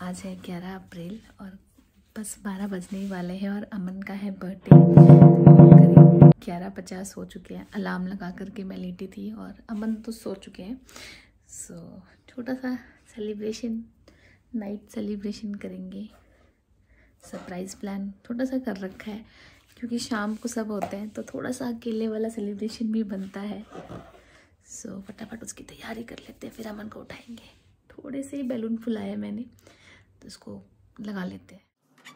आज है 11 अप्रैल और बस 12 बजने ही वाले हैं और अमन का है बर्थडे। करीब 11:50 हो चुके हैं। अलार्म लगा करके मैं लेटी थी और अमन तो सो चुके हैं। सो छोटा सा सेलिब्रेशन, नाइट सेलिब्रेशन करेंगे। सरप्राइज़ प्लान थोड़ा सा कर रखा है क्योंकि शाम को सब होते हैं तो थोड़ा सा अकेले वाला सेलिब्रेशन भी बनता है। सो फटाफट उसकी तैयारी कर लेते हैं, फिर अमन को उठाएंगे। थोड़े से ही बैलून फुलाए मैंने तो इसको लगा लेते हैं।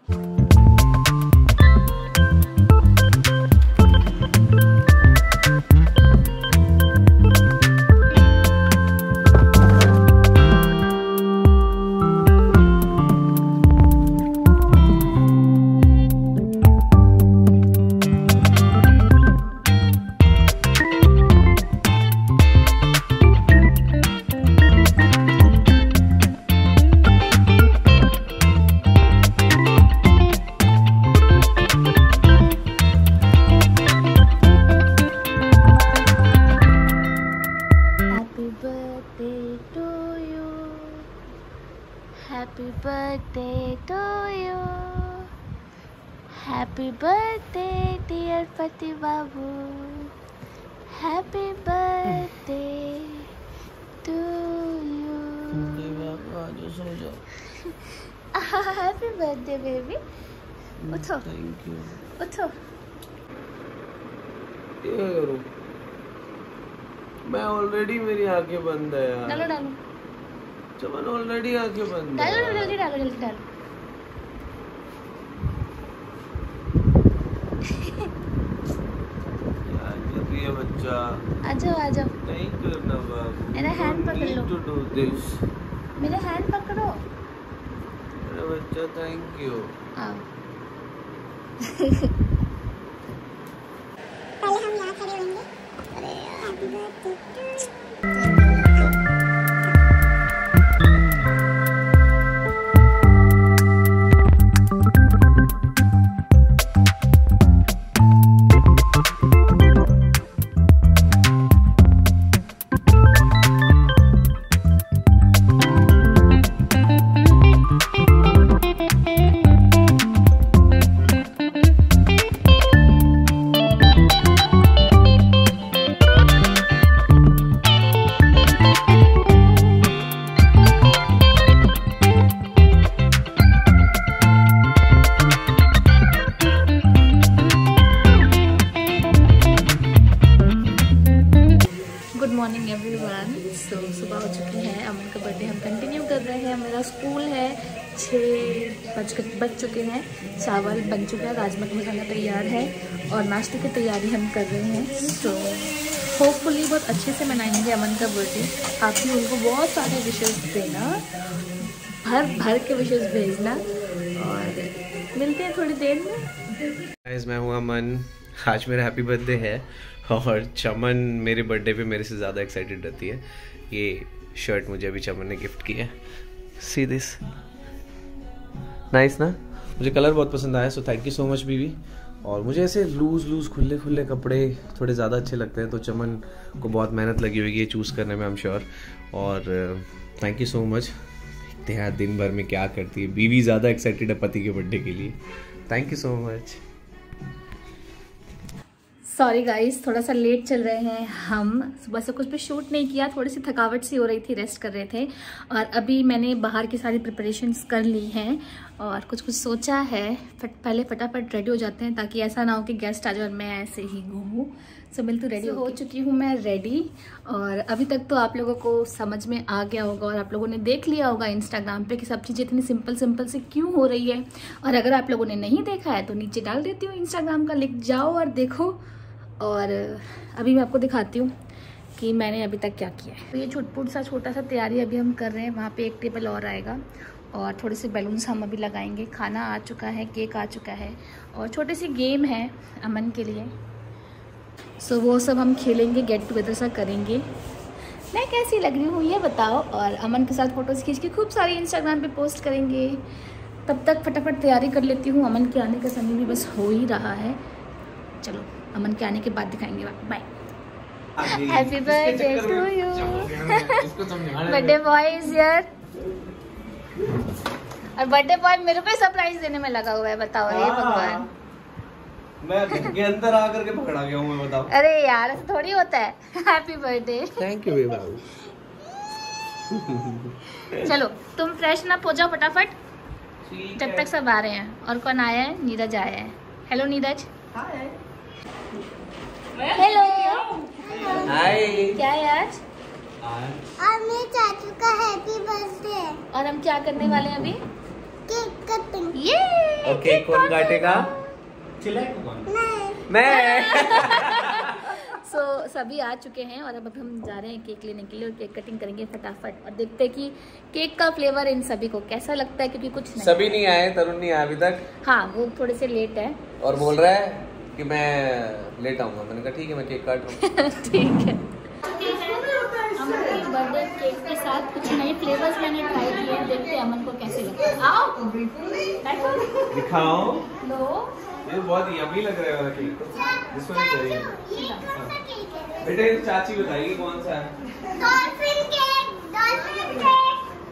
Happy birthday to you. Happy birthday dear Pati Babu. Happy birthday to you. Happy birthday baby. उठो. Thank you. उठो. क्या करूं? मैं ऑलरेडी मेरी आंखें बंद है यार। डालो डालो। चमन ऑलरेडी आंखें बंद है। डालो जल्दी डालो जल्दी डालो। यार जल्दी है बच्चा। आ जाओ आ जाओ। नहीं करना बाबू। मेरा हैंड पकड़ लो। To do this. मेरा हैंड पकड़ो। मेरा बच्चा थैंक यू। आओ। पहले हम यहाँ खड़े होंगे। अरे happy birthday. Morning everyone. So सुबह हो चुकी है। अमन का बर्थडे हम कंटिन्यू कर रहे हैं। मेरा स्कूल है 6 बज चुके हैं। चावल बन चुका है, राजमा का मसाला तैयार है और नाश्ते की तैयारी हम कर रहे हैं। सो होपफुली बहुत अच्छे से मनाएंगे अमन का बर्थडे। आप भी उनको बहुत सारे विशेष देना, भर के विशेष भेजना और मिलते हैं थोड़ी देर में। गाइस मैं हूँ अमन। आज मेरा हैप्पी बर्थडे है और चमन मेरे बर्थडे पे मेरे से ज़्यादा एक्साइटेड रहती है। ये शर्ट मुझे अभी चमन ने गिफ्ट किया है। सी दिस नाइस ना, मुझे कलर बहुत पसंद आया। So thank you so much बीवी। और मुझे ऐसे लूज़ खुले कपड़े थोड़े ज़्यादा अच्छे लगते हैं तो चमन को बहुत मेहनत लगी होगी ये चूज़ करने में, आई एम श्योर। और थैंक यू सो मच। देखते हैं दिन भर में क्या करती है। बीवी ज़्यादा एक्साइटेड है पति के बर्थडे के लिए। Thank you so much. Sorry guys, थोड़ा सा लेट चल रहे हैं हम। सुबह से कुछ भी शूट नहीं किया, थोड़ी सी थकावट सी हो रही थी, रेस्ट कर रहे थे। और अभी मैंने बाहर की सारी प्रिपरेशंस कर ली हैं और कुछ सोचा है। पहले फटाफट रेडी हो जाते हैं ताकि ऐसा ना हो कि गेस्ट आ जाए और मैं ऐसे ही घूमूँ। सो मैं तो रेडी हो चुकी हूँ मैं रेडी। और अभी तक तो आप लोगों को समझ में आ गया होगा और आप लोगों ने देख लिया होगा इंस्टाग्राम पे कि सब चीज़ें इतनी सिंपल से क्यों हो रही है। और अगर आप लोगों ने नहीं देखा है तो नीचे डाल देती हूँ इंस्टाग्राम का लिंक, जाओ और देखो। और अभी मैं आपको दिखाती हूँ कि मैंने अभी तक क्या किया है। तो ये छोटा सा तैयारी अभी हम कर रहे हैं। वहाँ पे एक टेबल और आएगा और थोड़े से बैलून्स हम अभी लगाएंगे। खाना आ चुका है, केक आ चुका है और छोटी सी गेम है अमन के लिए। सो वो सब हम खेलेंगे, गेट टुगेदर सा करेंगे। मैं कैसी लग रही हूँ ये बताओ। और अमन के साथ फ़ोटोज़ खींच के खूब सारी इंस्टाग्राम पे पोस्ट करेंगे। तब तक फटाफट तैयारी कर लेती हूँ। अमन के आने का समय भी बस हो ही रहा है। चलो अमन के आने के बाद दिखाएंगे। Bye. Happy birthday to you. Birthday boy is here. और बर्थडे बॉय मेरे को सरप्राइज देने में लगा हुआ है, बताओ हे भगवान। मैं घर के अंदर आकर के पकड़ा गया हूँ, मैं बताओ। अरे यार ऐसा थोड़ी होता है। Happy birthday. थैंक यू बाबू। चलो तुम फ्रेश ना हो जाओ फटाफट, जब तक सब आ रहे हैं। और कौन आया है? नीरज आया है। हेलो नीरज। हेलो। हाय। क्या है आज? और मेरे चाचू का हैप्पी बर्थडे। और हम क्या करने वाले हैं अभी? Cake cutting. ये ओके, कौन काटेगा? मैं। सो सभी आ चुके हैं और अब हम जा रहे हैं केक लेने के लिए और केक कटिंग करेंगे फटाफट और देखते हैं कि केक का फ्लेवर इन सभी को कैसा लगता है, क्योंकि कुछ नहीं सभी नहीं आए, तरुण नहीं आया अभी तक। हाँ वो थोड़े से लेट है और बोल रहा है कि मैं लेट आऊंगा। मैंने कहा ठीक है, मैं केक काट रहा हूँ। ठीक है। हम बर्थडे केक के साथ कुछ नए फ्लेवर्स मैंने ट्राई किए हैं, देखते हैं अमन को कैसे लगता है। आओ दिखाओ। लो ये बहुत यम्मी लग रहा है वाला केक। दिस वन चाहिए। बेटे चाची बताइए कौन सा है? Dolphin cake. Dolphin cake.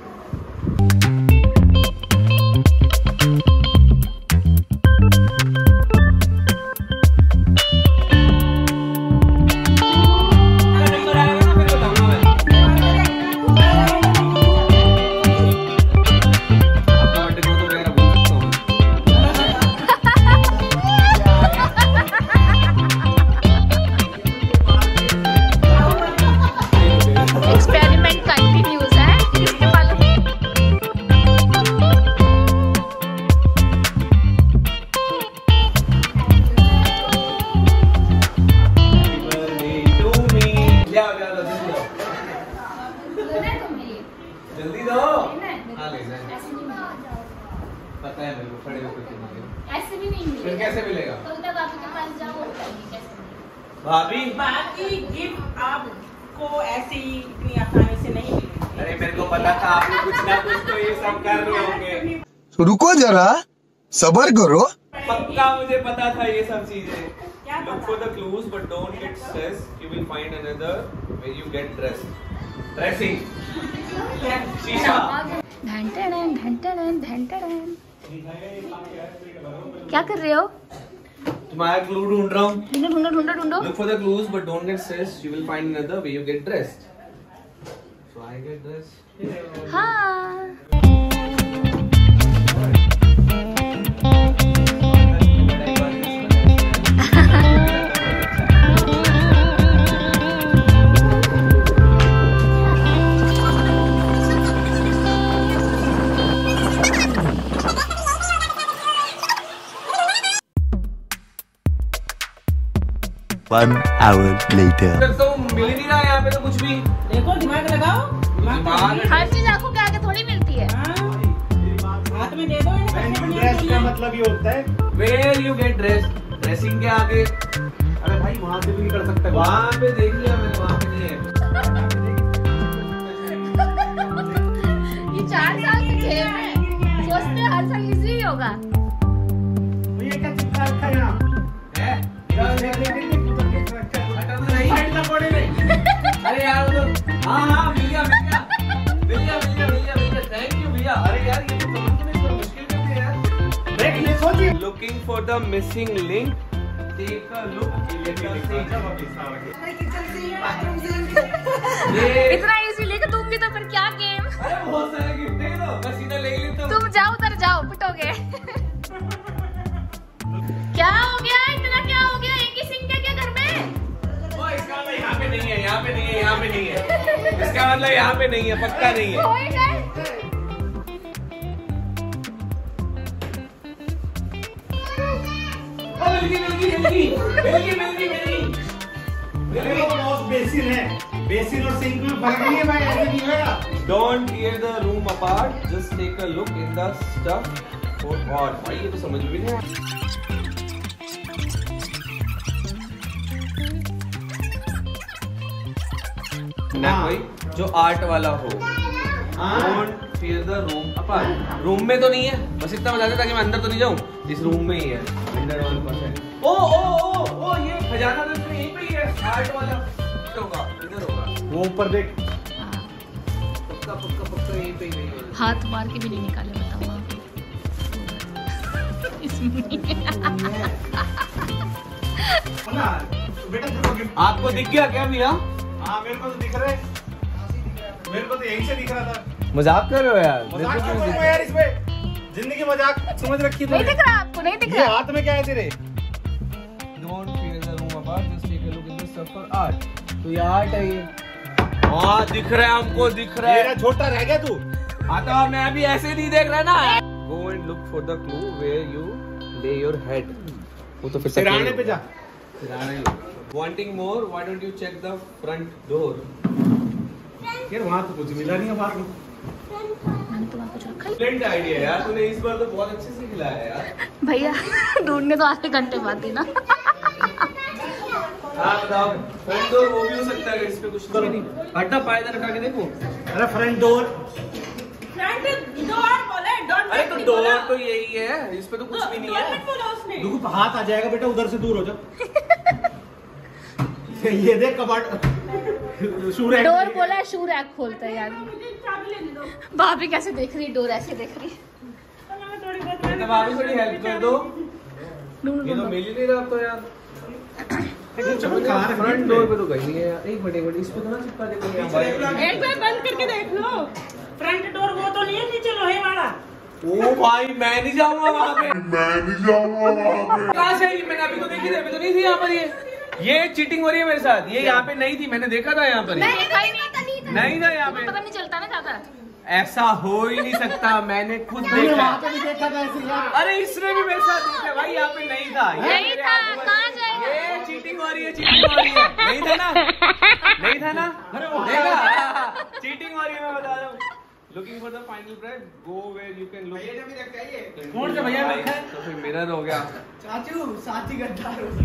जल्दी दो। हाँ ले जाए। पता है मेरे को, खड़े होकर ऐसे भी नहीं फिर कैसे मिलेगा? तो तब भाभी के पास जाओ, कैसे भाभी बाकी गिफ्ट आपको ऐसे ही इतनी आसानी से नहीं मिलेगी। अरे मेरे को पता था आप लोग कुछ ना कुछ तो ये सब कर रहे होंगे। रुको जरा, सबर करो। पक्का मुझे पता था ये सब चीजें। Look for the clues but don't get stressed. You will find another where you get dressed. Dressing. शीशा। घंटड़न घंटड़न घंटड़न। क्या कर रहे हो? तुम्हारा क्लू ढूंढ रहा हूँ। ढूंढो ढूंढो ढूंढो ढूंढो। Look for the clues but don't get stressed. You will find another where you get dressed. So I get dressed. हाँ। One hour later. तो मिल ही नहीं रहा यहाँ पे तो कुछ भी। देखो दिमाग लगाओ। हर चीज आंखों के आगे थोड़ी मिलती है। हाथ में दे दो। ड्रेस का मतलब ये होता है Where you get dressed? Dressing के आगे। अरे भाई वहाँ पे भी नहीं कर सकता। वहाँ पे देख लिया मैंने, वहाँ पे नहीं है। ये 4 साल से खेल रहे हैं, सोचते हैं हर साल इजी ही होगा। ये क्या चिपका रखा है यहाँ? है? अरे यार हाँ मिल गया। थैंक यू भैया। अरे यार ये तो समझ में थोड़ा मुश्किल कर दिया यार। देख ये सोचिए। Looking for the missing link, take a look. इतना इजी लेके दूंगी तो फिर क्या गेम? अरे बहुत सारे गिफ्ट है ना, मैं सीधा ले लेता हूँ। तुम जाओ उधर जाओ, पिटोगे। क्या हो गया? इतना क्या हो गया? एक ही सिंक है क्या घर में? इसका मतलब यहाँ पे नहीं है, यहाँ पे नहीं है, यहाँ पे नहीं है। इसका मतलब यहाँ पे नहीं है, पक्का नहीं है। बेसिन है, बेसिन और सिंक में फर्क नहीं है भाई, ऐसे नहीं होगा। Don't tear the room apart, just take a look in the stuff for art. भाई ये तो समझ में नहीं आया। ना कोई जो आर्ट वाला हो। Don't tear the room apart. Room में तो नहीं है, बस इतना बता दे ताकि मैं अंदर तो नहीं जाऊँ। इस रूम में ही है 101%। ओ ये खजाना तो इसमें यहीं पे ही है, आर्ट वाला होगा, इधर होगा। वो ऊपर देख। पक्का यहीं पे ही नहीं है। हाथ मार के भी नहीं निकाले, बताओ आप। आपको दिख गया क्या भैया? हाँ मेरे को तो दिख रहा है, मेरे को तो यहीं से दिख रहा था। मजाक कर रहे हो यार? मजाक क्यों करूं यार इसमें? जिंदगी मजाक समझ रखी नहीं दिख रहा आपको? नहीं दिख ये रहा? हाथ में क्या है तेरे? Don't fear the room apart, just take a look at the stuff for art. तो ये आर्ट है ये। हाँ दिख रहा है हमको, दिख रहा है। मेरा छोटा रह गया तू। हाँ तो मैं अभी ऐसे नहीं देख रहा ना। Go and look for the clue where you lay your head. वो तो फिर सिराने पे जा। सिराने। Wanting more? Why don't you check the front door? यार वहाँ तो कुछ मिला नहीं है बाहर में। मैंने तो वहाँ कुछ रखा ही। Brilliant idea यार, तूने इस बार तो बहुत अच्छे से खिलाया यार। भैया ढूंढने तो आधे घंटे बाद ही ना। हाँ बताओ, फ्रंट डोर वो भी हो सकता है, इस पे कुछ तो नहीं। हटा पायदान रखा के देखो। अरे फ्रंट डोर बोले, डोर अरे तो डोर तो यही है, इस पे तो कुछ भी नहीं है। बोला उसने। देखो हाथ आ जाएगा बेटा, उधर से दूर हो जा। ये देख कबाट शू रैक। डोर बोला है, शू रैक खोलता है यार। मुझे चाबी लेने दो। भाभी कैसे देख रही है, डोर ऐसे देख रही है। मैं थोड़ी बहुत तो भाभी थोड़ी हेल्प कर दो। ढूंढ ये तो ढूंढ। मिल ही नहीं रहा तो यार। चमत्कार फ्रंट डोर पे तो कहीं नहीं है यार। एक मिनट इस पे तो ना चिपका दे कोई। एक बार बंद करके देख लो। फ्रंट डोर वो तो नहीं है नीचे लोहे वाला। ओ भाई मैं नहीं जाऊंगा वहाँ पे। कहाँ से आई? मैंने अभी तो देखी थी, अभी तो नहीं थी यहाँ पर। ये चीटिंग हो रही है मेरे साथ। ये यहाँ पे नहीं थी, मैंने देखा था यहाँ पर। नहीं था यहाँ पे। पता नहीं चलता ना ज्यादा। ऐसा हो ही नहीं सकता, मैंने खुद देखा। अरे इसने भी मेरे साथ देखा भाई, यहाँ पे नहीं था। नहीं था, कहाँ जाएगा? ये चीटिंग हो रही है, चीटिंग हो रही है। नहीं था ना? नहीं था ना? देखा? चीटिंग हो रही है, मैं बता रहा हूँ। Looking for the final prize, go where you can look. कौन सा भैया रखा है? तो फिर मिरर हो गया। चाचू साथी गद्दार हो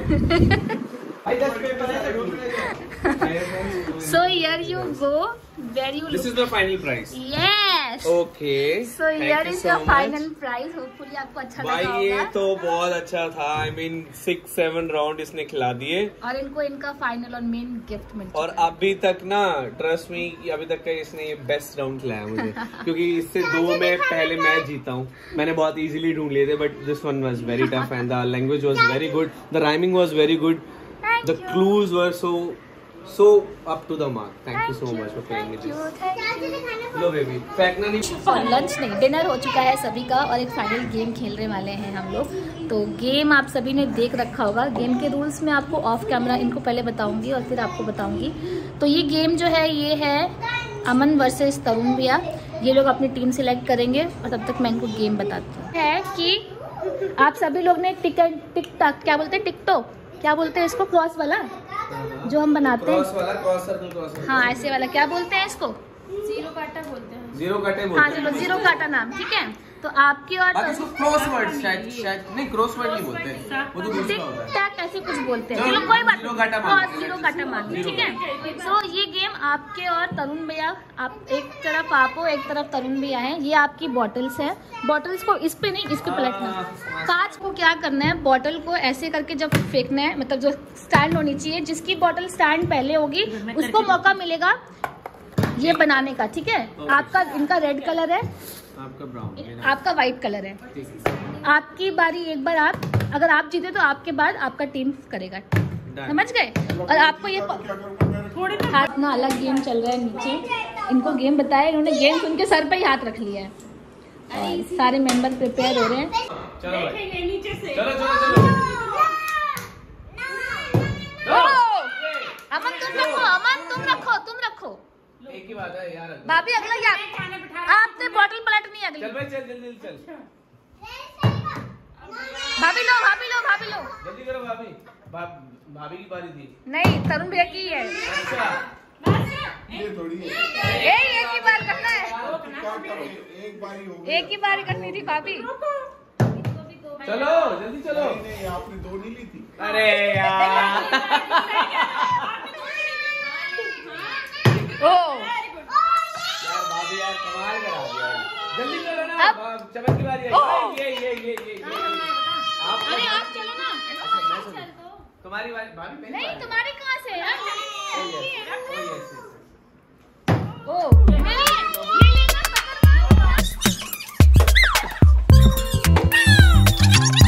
So here you go, where you This is the final prize. Yes. Okay. So here is the final prize. Hopefully आपको अच्छा लगा भाई होगा। ये तो बहुत अच्छा था। I mean 6-7 राउंड इसने खिला दिए और इनको इनका फाइनल और मेन गिफ्ट मिल चुका और है। अभी तक ना ट्रस्ट मी अभी तक का इसने ये बेस्ट राउंड खिलाया मुझे क्योंकि इससे 2 में पहले मैच जीता हूँ। मैंने बहुत इजीली ढूंढ लिए थे but this one was very tough and the language was very good, the rhyming was very good, the clues were so up to the mark. Thank you so much for playing with this. लो baby फेंकना नहीं। Lunch नहीं, dinner हो चुका है सभी का और एक फाइनल गेम खेलने वाले हैं हम लोग। तो गेम आप सभी ने देख रखा होगा। गेम के रूल्स मैं आपको ऑफ कैमरा इनको पहले बताऊंगी और फिर आपको बताऊंगी। तो ये गेम जो है ये है अमन वर्सेस तरुण भैया। ये लोग अपनी टीम सिलेक्ट करेंगे और तब तक मैं इनको गेम बताती हूँ। है कि आप सभी लोग ने टिक क्या बोलते हैं, टिकटॉक क्या बोलते हैं इसको, क्रॉस वाला जो हम बनाते हैं, क्रॉस सर्कल हाँ ऐसे वाला क्या बोलते हैं इसको, जीरो काटा बोलते हैं। जीरो काटे हाँ बोलते चलो जीरो काटा नाम, ठीक है। तो आपकी और हैं। इसको क्रॉसवर्ड शायद नहीं क्रॉसवर्ड नहीं बोलते हैं, वो तो दूसरा होता है। टैग ऐसे कुछ बोलते हैं। चलो, चलो कोई बात जीरो काटा मान नहीं, जीरो काटा मान ली, ठीक है। तो ये गेम आपके और तरुण भैया, आप एक तरफ आप हो एक तरफ तरुण भैया हैं। ये आपकी बॉटल्स है, बॉटल्स को इस पे नहीं इस पे पलटना है। कांच को क्या करना है, बॉटल को ऐसे करके जब फेंकना है, मतलब जो स्टैंड होनी चाहिए, जिसकी बॉटल स्टैंड पहले होगी उसको मौका मिलेगा ये बनाने का, ठीक है। आपका इनका रेड कलर है, आपका ब्राउन, आपका व्हाइट कलर है। आपकी बारी, एक बार आप अगर आप जीते तो आपके बाद आपका टीम करेगा, समझ गए। और आपको ये हाथ ना अलग गेम चल रहा है नीचे, इनको गेम बताया, इन्होंने गेम उनके सर पे ही हाथ रख लिया है और सारे मेंबर प्रिपेयर हो रहे हैं। चलो भाई देखेंगे नीचे से। चलो अमन तुम रखो, अमन तुम रखो, तुम रखो। एक ही बात है यार। भाभी अगला क्या, आप तो बॉटल पलटनी है अगली। चल भाई चल जल्दी चल, भाभी लो, भाभी लो, भाभी लो। जल्दी करो भाभी। भाभी की बारी थी। नहीं तरुण भैया की है। अच्छा ये थोड़ी है, एक ही बार करना है, एक बारी हो एक ही बार करनी थी भाभी। चलो जल्दी चलो। नहीं आपने 2 नहीं ली थी। अरे यार ओ यार भाभी यार कमाल करा दिया। जल्दी चलो ना, चमन की बारी है। ये अरे आप चलो ना। तुम्हारी बारी भाभी। नहीं तुम्हारी कहाँ से यार? ओ ये लेना, पकड़ना।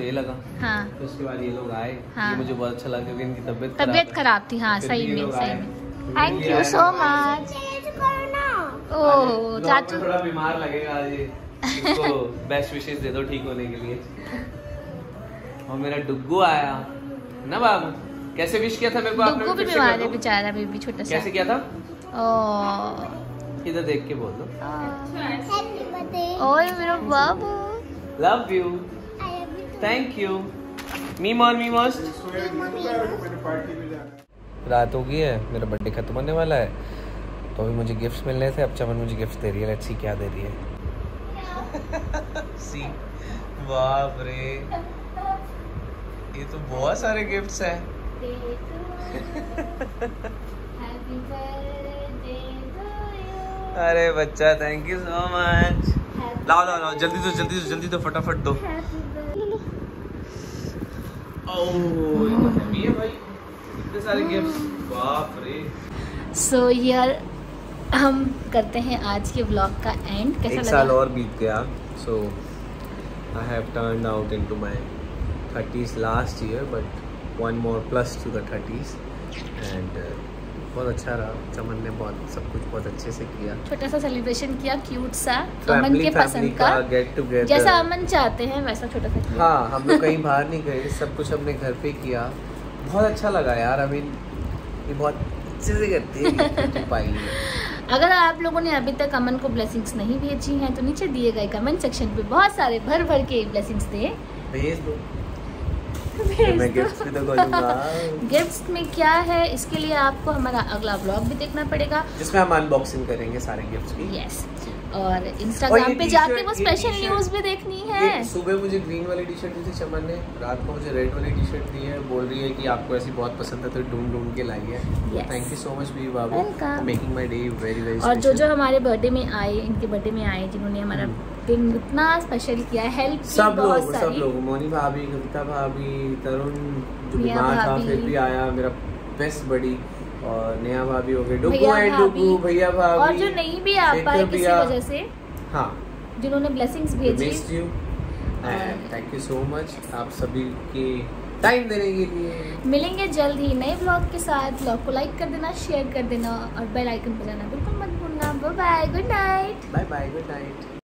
डे लगा। हाँ तो उसके बाद ये लोग आए। हाँ। ये मुझे बहुत अच्छा लगा क्योंकि इनकी तबीयत खराब थी। हाँ फिर सही भी ये में लोग सही आए। में। Thank you so much. Oh चाचू थोड़ा बीमार लगेगा आज ये। इसको बेस्ट विशेस दे दो ठीक होने के लिए। और मेरा डुग्गू आया ना बाबू। कैसे विश किया था मेरे को आपने? डुग्गू भी फिर से बीमार कर है दो। बेचारा, बेबी छोटा सा। कैसे किया था? ओह इधर देख के बोल दो। हैप्पी बर्थडे ओए मेरा बाबू। Love you, thank you. Me most. रात हो गई है, मेरा बर्थडे खत्म होने वाला है, तो अभी मुझे गिफ्ट्स मिलने थे। अब चमन मुझे गिफ्ट्स दे रही है। लेट्स सी क्या दे रही है। सी बाप रे, ये तो बहुत सारे गिफ्ट्स हैं। अरे बच्चा थैंक यू सो मच। लाओ लाओ लाओ जल्दी दो फटाफट दो। ओह ये तो heavy है भाई, इतने सारे गिफ्ट्स, बाप रे। सो यार हम करते हैं आज के व्लॉग का एंड। कैसा एक लगा? साल और बीत गया। So I have turned out into my 30s last year, but one more plus to the 30s and बहुत अच्छा रहा। चमन ने बहुत सब कुछ बहुत अच्छे से किया। छोटा सा सेलिब्रेशन किया, क्यूट सा, अमन के पसंद का, गेट टुगेदर जैसा अमन चाहते हैं वैसा छोटा सा किया। हाँ, हम लोग कहीं बाहर नहीं गए, सब कुछ हमने घर पे किया। बहुत अच्छा लगा यार। आई मीन ये बहुत अच्छे से करती है पाई है। अगर आप लोगों ने अभी तक अमन को ब्लेसिंग्स नहीं भेजी हैं तो नीचे दिए गए कमेंट सेक्शन पे बहुत सारे भर भर के ब्लेसिंग्स दे। भेज दो, मैं गिफ्ट्स भी तो करूँगा। गिफ्ट्स में क्या है इसके लिए आपको हमारा अगला व्लॉग भी देखना पड़ेगा, जिसमें हम अनबॉक्सिंग करेंगे सारे गिफ्ट्स की। यस। और और इंस्टाग्राम ये पे जाके टी-शर्ट, वो ये स्पेशल टी-शर्ट, न्यूज़ भी देखनी है। ये सुबह मुझे ग्रीन वाली टी शर्ट दी थी चमन ने, रात को मुझे रेड वाली टी शर्ट दी है। बोल रही है कि आपको ऐसी बहुत पसंद है तो ढूंढ ढूंढ के लाई है। Yes. Thank you so much वी बाबू, Welcome. Making my day very very और जो जो हमारे बर्थडे में आए, इनके बर्थडे में आए, जिन्होंने हमारा दिन इतना स्पेशल किया, हेल्प की सब बहुत लोग सारी। मोनी भाभी, कविता भाभी, तरुण जो मिया बीमार था भाभी। फिर भी आया, मेरा बेस्ट बड़ी, और नेहा भाभी हो गई, डुगू भैया एंड डुगू, भैया भाभी, और जो नहीं भी आ पाए किसी वजह से, हाँ, जिन्होंने ब्लेसिंग्स भेजी। Missed you and thank you so much आप सभी के टाइम देने के लिए। मिलेंगे जल्द ही नए ब्लॉग के साथ। ब्लॉग को लाइक कर देना, शेयर कर देना और बेल आइकन बजाना बिल्कुल मत भूलना। Bye bye, good night. Bye bye, good night.